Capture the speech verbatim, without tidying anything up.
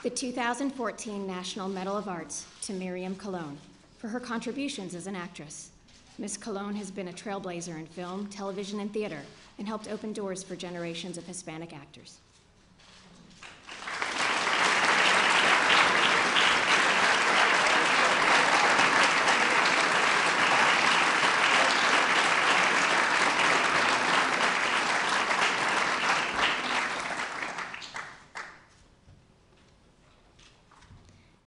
The two thousand fourteen National Medal of Arts to Miriam Colon for her contributions as an actress. Miz Colon has been a trailblazer in film, television, and theater, and helped open doors for generations of Hispanic actors.